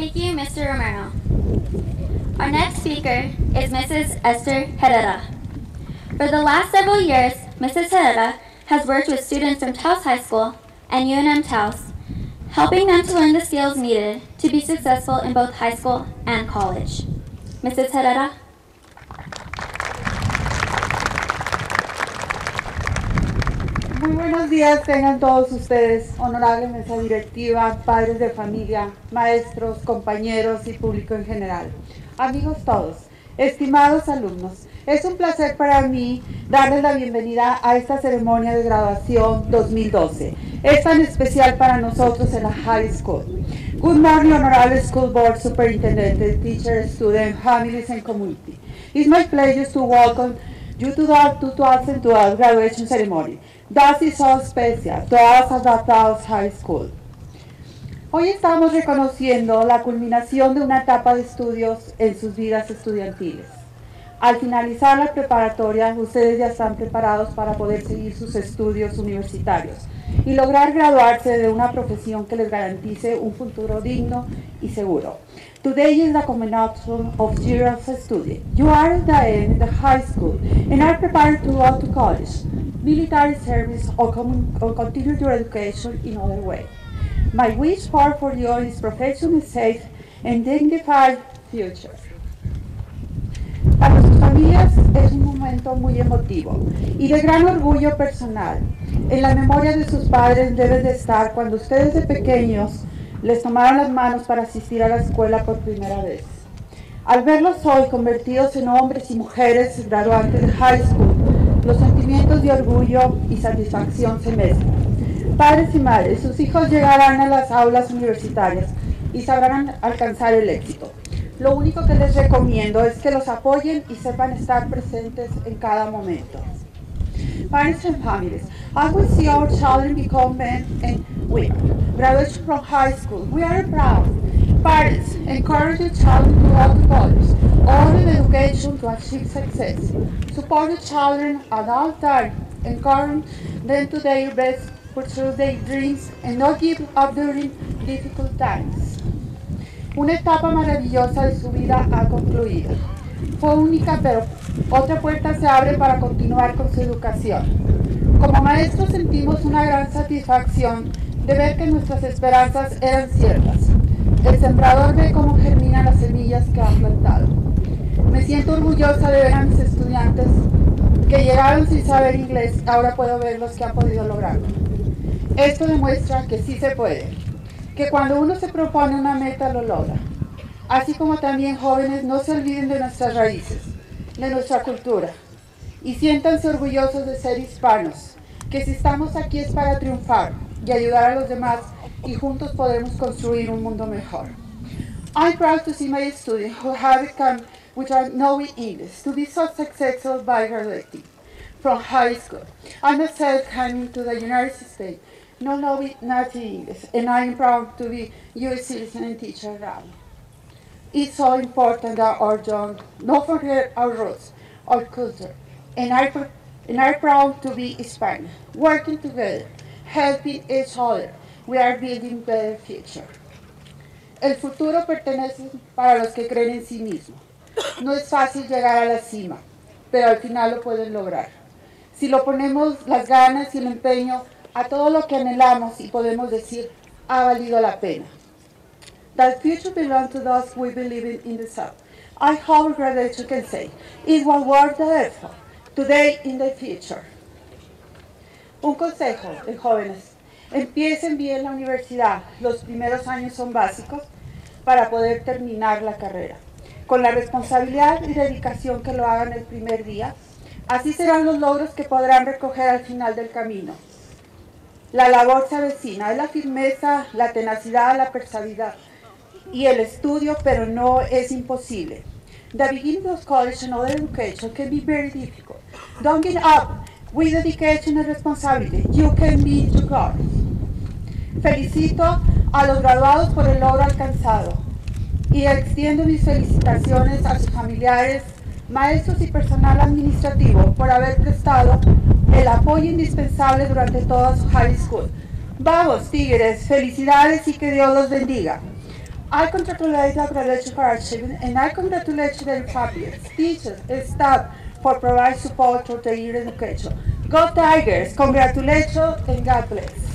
Thank you, Mr. Romero. Our next speaker is Mrs. Esther Herrera. For the last several years, Mrs. Herrera has worked with students from Taos High School and UNM Taos, helping them to learn the skills needed to be successful in both high school and college. Mrs. Herrera. Muy buenos días tengan todos ustedes, honorable mesa directiva, padres de familia, maestros, compañeros y público en general. Amigos todos, estimados alumnos, es un placer para mí darles la bienvenida a esta ceremonia de graduación 2012. Es tan especial para nosotros en la High School. Good morning, honorable school board, superintendent, teachers, students, families and community. It's my pleasure to welcome you to the 2012 graduation ceremony. That is so special to us at the Taos High School. Hoy estamos reconociendo la culminación de una etapa de estudios en sus vidas estudiantiles. Al finalizar la preparatoria, ustedes ya están preparados para poder seguir sus estudios universitarios y lograr graduarse de una profesión que les garantice un futuro digno y seguro. Today is the culmination of years of study. You are at the end of the high school and are prepared to go to college, military service, or continue your education in other way. My wish for you is professional, safe, and dignified future. Para sus familias es un momento muy emotivo y de gran orgullo personal. En la memoria de sus padres deben de estar cuando ustedes de pequeños les tomaron las manos para asistir a la escuela por primera vez. Al verlos hoy convertidos en hombres y mujeres graduantes de high school, los sentimientos de orgullo y satisfacción se mezclan. Padres y madres, sus hijos llegarán a las aulas universitarias y sabrán alcanzar el éxito. Lo único que les recomiendo es que los apoyen y sepan estar presentes en cada momento. Parents and families, I will see our children become men and women. Graduation from high school, we are proud. Parents, encourage your child to go to college, order education to achieve success. Support your children at all times, encourage them to their best, pursue their dreams, and not give up during difficult times. Una etapa maravillosa de su vida ha concluido. Fue única, pero otra puerta se abre para continuar con su educación. Como maestros sentimos una gran satisfacción de ver que nuestras esperanzas eran ciertas. El sembrador ve cómo germinan las semillas que han plantado. Me siento orgullosa de ver a mis estudiantes que llegaron sin saber inglés, ahora puedo ver los que han podido lograrlo. Esto demuestra que sí se puede, que cuando uno se propone una meta lo logra. Así como también jóvenes, no se olviden de nuestras raíces, de nuestra cultura, y siéntanse orgullosos de ser hispanos, que si estamos aquí es para triunfar y ayudar a los demás, y juntos podremos construir un mundo mejor. I'm proud to see my students who have come without knowing English to be so successful by graduating from high school. I myself coming to the United States, not knowing nothing English, and I am proud to be U.S. citizen and teacher around. It's so important that our young not forget our roots, our culture, and are proud to be Hispanic, working together, helping each other. We are building a better future. El futuro pertenece para los que creen en sí mismos. No es fácil llegar a la cima, pero al final lo pueden lograr. Si lo ponemos las ganas y el empeño a todo lo que anhelamos y podemos decir, ha valido la pena. The future belongs to those who believe in the South. I hope graduation can say, it was worth the effort, today in the future. Un consejo de jóvenes, empiecen bien la universidad, los primeros años son básicos para poder terminar la carrera. Con la responsabilidad y dedicación que lo hagan el primer día, así serán los logros que podrán recoger al final del camino. La labor se avecina, es la firmeza, la tenacidad, la perseveranza y el estudio, pero no es imposible. The beginning of college and other education can be very difficult. Don't give up. With dedication and responsibility, you can meet your goals. Felicito a los graduados por el logro alcanzado y extiendo mis felicitaciones a sus familiares, maestros y personal administrativo por haber prestado el apoyo indispensable durante toda su high school. Vamos, Tigres, felicidades y que Dios los bendiga. I congratulate the graduation for our children, and I congratulate their families, teachers, and staff for providing support to their education. Go Tigers! Congratulations and God bless.